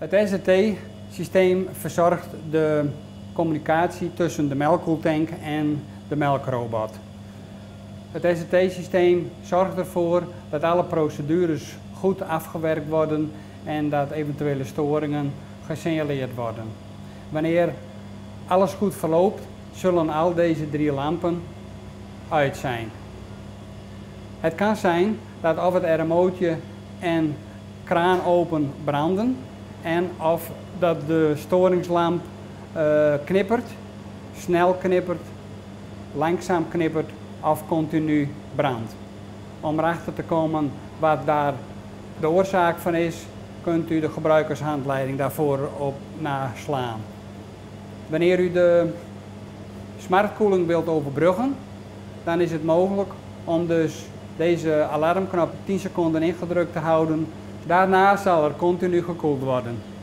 Het SRT-systeem verzorgt de communicatie tussen de melkkoeltank en de melkrobot. Het SRT-systeem zorgt ervoor dat alle procedures goed afgewerkt worden en dat eventuele storingen gesignaleerd worden. Wanneer alles goed verloopt, zullen al deze 3 lampen uit zijn. Het kan zijn dat of het RMO'tje en kraan open branden en of dat de storingslamp knippert, snel knippert, langzaam knippert of continu brandt. Om erachter te komen wat daar de oorzaak van is, kunt u de gebruikershandleiding daarvoor op naslaan. Wanneer u de smartkoeling wilt overbruggen, dan is het mogelijk om dus deze alarmknop 10 seconden ingedrukt te houden. Daarna zal er continu gekoeld worden.